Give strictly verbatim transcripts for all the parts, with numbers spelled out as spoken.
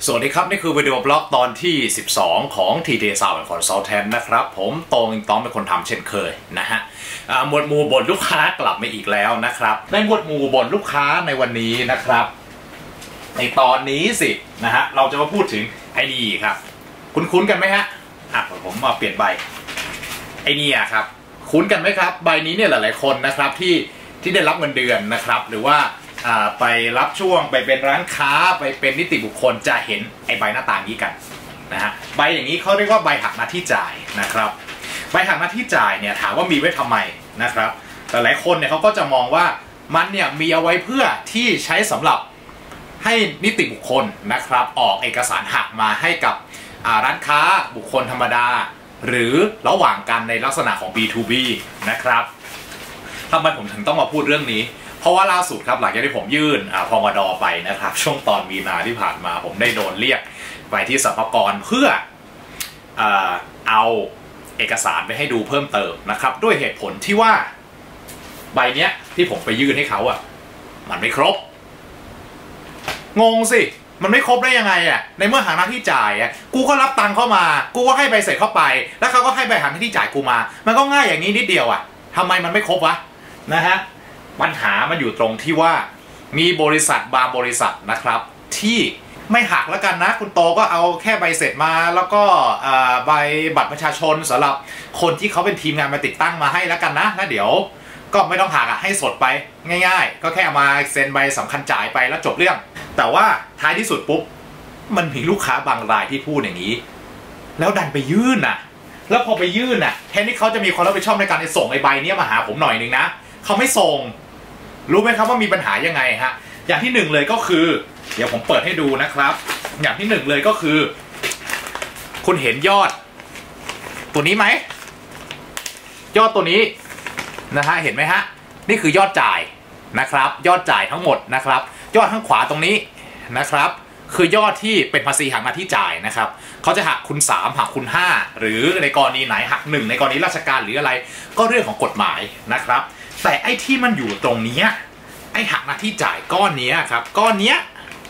สวัสดีครับนี่คือวิดีโอบล็อกตอนที่สิบสองของ ที ที Sound Consultant นะครับผมโตงต้องเป็นคนทำเช่นเคยนะฮะหมวดหมู่บ่นลูกค้ากลับมาอีกแล้วนะครับในหมวดหมู่บ่นลูกค้าในวันนี้นะครับในตอนนี้สินะฮะเราจะมาพูดถึงไอ้นี่ครับคุ้นๆกันไหมฮะอ่ะผมมาเปลี่ยนใบไอ้นี่ครับคุ้นกันไหมครับใบนี้เนี่ยหลายๆคนนะครับที่ที่ได้รับเงินเดือนนะครับหรือว่าไปรับช่วงไปเป็นร้านค้าไปเป็นนิติบุคคลจะเห็นไอ้ใบหน้าตานี้กันนะฮะใบอย่างนี้เขาเรียกว่าใบหักหน้าที่จ่ายนะครับใบหักหน้าที่จ่ายเนี่ยถามว่ามีไว้ทำไมนะครับแต่หลายคนเนี่ยเขาก็จะมองว่ามันเนี่ยมีเอาไว้เพื่อที่ใช้สำหรับให้นิติบุคคลนะครับออกเอกสารหักมาให้กับร้านค้าบุคคลธรรมดาหรือระหว่างกันในลักษณะของ บี ทู บี นะครับทำไมผมถึงต้องมาพูดเรื่องนี้เพราะว่าล่าสุดครับหลังจากที่ผมยื่นพมด.ไปนะครับช่วงตอนมีนาที่ผ่านมาผมได้โดนเรียกไปที่สรรพากรเพื่อเอาเอกสารไปให้ดูเพิ่มเติมนะครับด้วยเหตุผลที่ว่าใบเนี้ยที่ผมไปยื่นให้เขาอ่ะมันไม่ครบงงสิมันไม่ครบได้ยังไงอ่ะในเมื่อหาหน้าที่จ่ายอ่ะกูก็รับตังค์เข้ามากูก็ให้ใบเสร็จเข้าไปแล้วเขาก็ให้ใบหาหน้าที่จ่ายกูมามันก็ง่ายอย่างนี้นิดเดียวอ่ะทำไมมันไม่ครบวะนะฮะปัญหามันอยู่ตรงที่ว่ามีบริษัทบางบริษัทนะครับที่ไม่หักแล้วกันนะคุณโตก็เอาแค่ใบเสร็จมาแล้วก็ใบบัตรประชาชนสำหรับคนที่เขาเป็นทีมงานมาติดตั้งมาให้แล้วกันนะแล้วเดี๋ยวก็ไม่ต้องหักอ่ะให้สดไปง่ายๆก็แค่มาเซ็นใบสำคัญจ่ายไปแล้วจบเรื่องแต่ว่าท้ายที่สุดปุ๊บมันมีลูกค้าบางรายที่พูดอย่างนี้แล้วดันไปยื่นน่ะแล้วพอไปยื่นน่ะแทนที่เขาจะมีความรับผิดชอบในการส่งไอ้ใบนี้มาหาผมหน่อยนึงนะเขาไม่ส่งรู้ไหมครับว่ามีปัญหายังไงฮะอย่างที่หนึ่งเลยก็คือเดี๋ยวผมเปิดให้ดูนะครับอย่างที่หนึ่งเลยก็คือคุณเห็นยอดตัวนี้ไหมยอดตัวนี้นะฮะเห็นไหมฮะนี่คือยอดจ่ายนะครับยอดจ่ายทั้งหมดนะครับยอดข้างขวาตรงนี้นะครับคือยอดที่เป็นภาษีหักหน้าที่จ่ายนะครับเขาจะหักคุณสามหักคุณห้าหรือในกรณีไหนหักหนึ่งในกรณีราชการหรืออะไรก็เรื่องของกฎหมายนะครับแต่ไอ้ที่มันอยู่ตรงนี้ไอ้หักหน้าที่จ่ายก้อนนี้ครับก้อนเนี้ย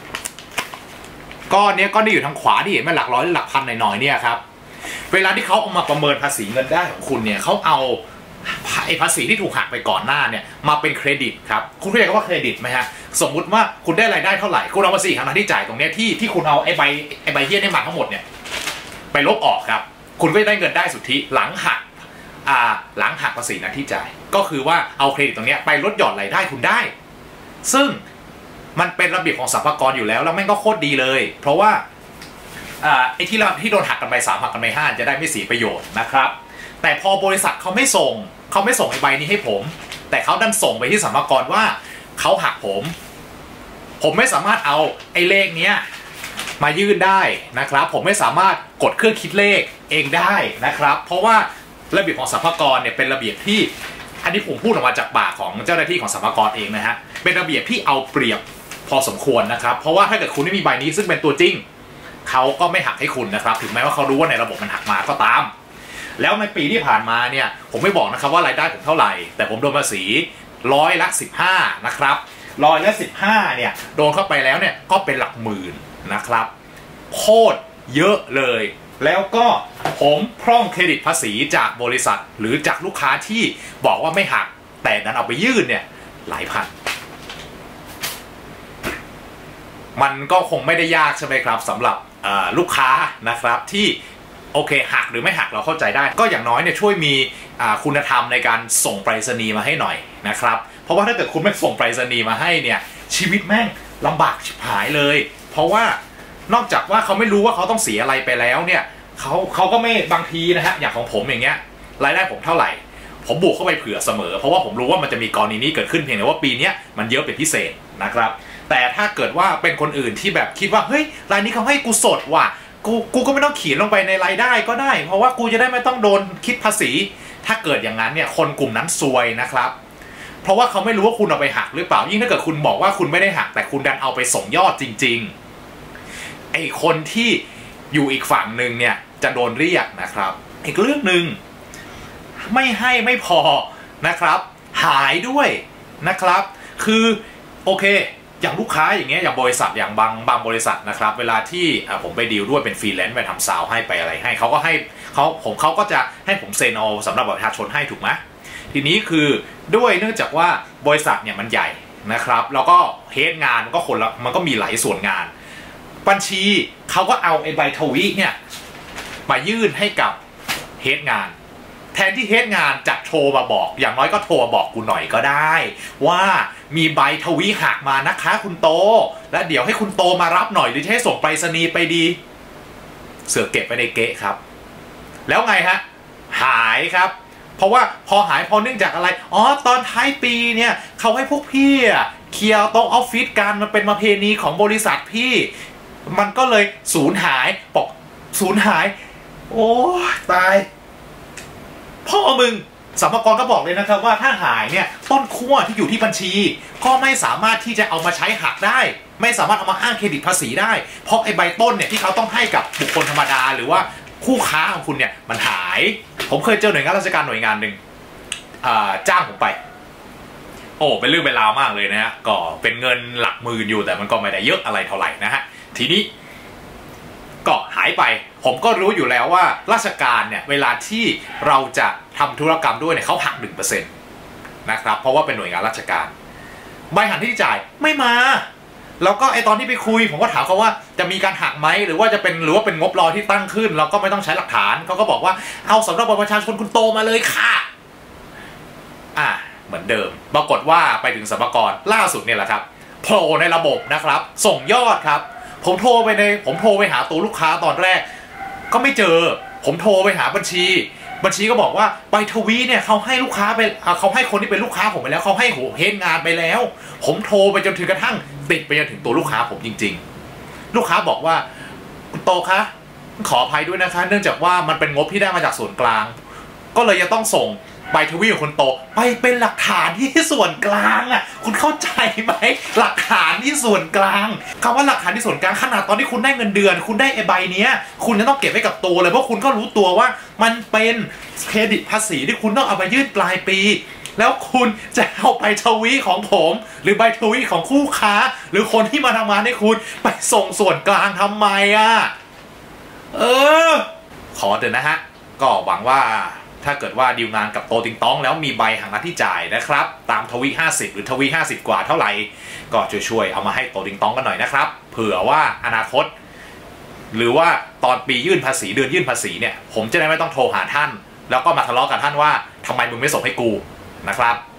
ก้อนนี้ก้อนที่อยู่ทางขวาที่เห็นมันหลักร้อยหรือหลักพันหน่อยๆเนี่ยครับเวลาที่เขาเอามาประเมินภาษีเงินได้ของคุณเนี่ยเขาเอาไอ้ภาษีที่ถูกหักไปก่อนหน้าเนี่ยมาเป็นเครดิตครับคุณเรียกว่าเครดิตไหมฮะสมมุติว่าคุณได้รายได้เท่าไหร่คุณเอาภาษีหักหน้าที่จ่ายตรงนี้ที่ที่คุณเอาไอ้ใบไอ้ใบเฮี้ยนี่มาทั้งหมดเนี่ยไปลบออกครับคุณก็จะได้เงินได้สุทธิหลังหักอ่าหลังหักภาษีหน้าที่จ่ายก็คือว่าเอาเครดิตตรงนี้ไปลดหย่อนรายได้คุณได้ซึ่งมันเป็นระเบียบของสรรพากรอยู่แล้วแล้วแม่งก็โคตรดีเลยเพราะว่าอ่าไอ้ที่เราที่โดนหักกันไปสามหักกันไปห้าจะได้ไม่เสียประโยชน์นะครับแต่พอบริษัทเขาไม่ส่งเขาไม่ส่งไอ้ใบนี้ให้ผมแต่เขาดันส่งไปที่สรรพากรว่าเขาหักผมผมไม่สามารถเอาไอ้เลขเนี้ยมายื่นได้นะครับผมไม่สามารถกดเครื่องคิดเลขเองได้นะครับเพราะว่าระเบียบของสรรพากรเนี่ยเป็นระเบียบที่อันนี้ผมพูดออกมาจากปากของเจ้าหน้าที่ของสรรพากรเองนะฮะเป็นระเบียบที่เอาเปรียบพอสมควรนะครับเพราะว่าถ้าเกิดคุณไม่มีใบนี้ซึ่งเป็นตัวจริงเขาก็ไม่หักให้คุณนะครับถึงแม้ว่าเขารู้ว่าในระบบมันหักมาก็ตามแล้วในปีที่ผ่านมาเนี่ยผมไม่บอกนะครับว่ารายได้ผมเท่าไหร่แต่ผมโดนภาษีร้อยละสิบห้านะครับร้อยละสิบห้าเนี่ยโดนเข้าไปแล้วเนี่ยก็เป็นหลักหมื่นนะครับโคตรเยอะเลยแล้วก็ผมพร่องเครดิตภาษีจากบริษัทหรือจากลูกค้าที่บอกว่าไม่หักแต่นั้นเอาไปยื่นเนี่ยหลายพันมันก็คงไม่ได้ยากใช่ไหมครับสำหรับลูกค้านะครับที่โอเคหักหรือไม่หักเราเข้าใจได้ก็อย่างน้อยเนี่ยช่วยมีคุณธรรมในการส่งไปรษณีย์มาให้หน่อยนะครับเพราะว่าถ้าเกิดคุณไม่ส่งไปรษณีย์มาให้เนี่ยชีวิตแม่งลำบากชิบหายเลยเพราะว่านอกจากว่าเขาไม่รู้ว่าเขาต้องเสียอะไรไปแล้วเนี่ยเขาเขาก็ไม่บางทีนะฮะอย่างของผมอย่างเงี้ยรายได้ผมเท่าไหร่ผมบวกเข้าไปเผื่อเสมอเพราะว่าผมรู้ว่ามันจะมีกรณีนี้เกิดขึ้นเพียงแต่ว่าปีนี้มันเยอะเป็นพิเศษนะครับแต่ถ้าเกิดว่าเป็นคนอื่นที่แบบคิดว่าเฮ้ยรายนี้เขาให้กูสดว่ะกูกูก็ไม่ต้องเขียนลงไปในรายได้ก็ได้เพราะว่ากูจะได้ไม่ต้องโดนคิดภาษีถ้าเกิดอย่างนั้นเนี่ยคนกลุ่มนั้นซวยนะครับเพราะว่าเขาไม่รู้ว่าคุณเอาไปหักหรือเปล่ายิ่งถ้าเกิดคุณบอกว่าคุณไม่ได้หักแต่คุณดันเอาไปส่งยอดจริงๆไอ้คนที่อยู่อีกฝั่งหนึ่งเนี่ยจะโดนเรียกนะครับอีกเรื่องหนึ่งไม่ให้ไม่พอนะครับหายด้วยนะครับคือโอเคอย่างลูกค้าอย่างเงี้ยอย่างบริษัทอย่างบางบางบริษัทนะครับเวลาที่ผมไปดีลด้วยเป็นฟรีแลนซ์ไปทำซาวให้ไปอะไรให้เขาก็ให้เขาผมเขาก็จะให้ผมเซ็นเอาสำหรับประชาชนให้ถูกไหมทีนี้คือด้วยเนื่องจากว่าบริษัทเนี่ยมันใหญ่นะครับแล้วก็เฮดงานมันก็คนละมันก็มีหลายส่วนงานบัญชีเขาก็เอาไอ้ใบทวีเนี่ยมายื่นให้กับเฮดงานแทนที่เฮดงานจะโทรมาบอกอย่างน้อยก็โทรมาบอกกูหน่อยก็ได้ว่ามีใบทวีหักมานะคะคุณโตและเดี๋ยวให้คุณโตมารับหน่อยหรือให้ส่งไปรษณีย์ไปดีเสือเก็บไปในเกะครับแล้วไงฮะหายครับเพราะว่าพอหายพอเนื่องจากอะไรอ๋อตอนท้ายปีเนี่ยเขาให้พวกพี่เคลียร์โต๊ะออฟฟิศกันมันเป็นประเพณีของบริษัทพี่มันก็เลยสูญหายบอกสูญหายโอ้ตายพ่อมึงสรรพากรก็บอกเลยนะครับว่าถ้าหายเนี่ยต้นขั้วที่อยู่ที่บัญชีก็ไม่สามารถที่จะเอามาใช้หักได้ไม่สามารถเอามาอ้างเครดิตภาษีได้เพราะไอ้ใบต้นเนี่ยที่เขาต้องให้กับบุคคลธรรมดาหรือว่าคู่ค้าของคุณเนี่ยมันหายผมเคยเจอหน่วยงานราชการหน่วยงานหนึ่งจ้างผมไปโอ้เป็นเรื่องเป็นราวมากเลยนะฮะก็เป็นเงินหลักหมื่นอยู่แต่มันก็ไม่ได้เยอะอะไรเท่าไหร่นะฮะทีนี้ก็หายไปผมก็รู้อยู่แล้วว่าราชการเนี่ยเวลาที่เราจะทำธุรกรรมด้วยเนี่ยเขาหัก หนึ่งเปอร์เซ็นต์ นะครับเพราะว่าเป็นหน่วยงานราชการใบหักที่จ่ายไม่มาแล้วก็ไอตอนที่ไปคุยผมก็ถามเขาว่าจะมีการหักไหมหรือว่าจะเป็นหรือว่าเป็นงบรอที่ตั้งขึ้นเราก็ไม่ต้องใช้หลักฐานเขาก็บอกว่าเอาสำหรับประชาชนคุณโตมาเลยค่ะอ่ะเหมือนเดิมปรากฏว่าไปถึงสรรพากรล่าสุดเนี่ยแหละครับโผล่ในระบบนะครับส่งยอดครับผมโทรไปในผมโทรไปหาตัวลูกค้าตอนแรกก็ไม่เจอผมโทรไปหาบัญชีบัญชีก็บอกว่าใบทวีเนี่ยเขาให้ลูกค้าไปเขาให้คนที่เป็นลูกค้าผมไปแล้วเขาให้โหเฮดงานไปแล้วผมโทรไปจนถึงกระทั่งติดไปจนถึงตัวลูกค้าผมจริงๆลูกค้าบอกว่าคุณโตคะขออภัยด้วยนะคะเนื่องจากว่ามันเป็นงบที่ได้มาจากส่วนกลางก็เลยจะต้องส่งใบทวีของคุณโตไปเป็นหลักฐานที่ส่วนกลางอ่ะคุณเข้าใจไหมหลักฐานที่ส่วนกลางคำว่าหลักฐานที่ส่วนกลางขนาดตอนที่คุณได้เงินเดือนคุณได้ไอ้ใบเนี้ยคุณจะต้องเก็บไว้กับตัวเลยเพราะคุณก็รู้ตัวว่ามันเป็นเครดิตภาษีที่คุณต้องเอาไปยื่นปลายปีแล้วคุณจะเอาใบทวีของผมหรือใบทวีของคู่ค้าหรือคนที่มาทำงานให้คุณไปส่งส่วนกลางทำไมอ่ะเออขอเถอะนะฮะก็หวังว่าถ้าเกิดว่าดีลงานกับโตติงต้องแล้วมีใบหักหน้าที่จ่ายนะครับตามทวีห้าสิบหรือทวีห้าสิบกว่าเท่าไหร่ก็ช่วยๆเอามาให้โตติงต้องกันหน่อยนะครับเผื่อว่าอนาคตหรือว่าตอนปียื่นภาษีเดือนยื่นภาษีเนี่ยผมจะได้ไม่ต้องโทรหาท่านแล้วก็มาทะเลาะกับท่านว่าทำไมมึงไม่ส่งให้กูนะครับ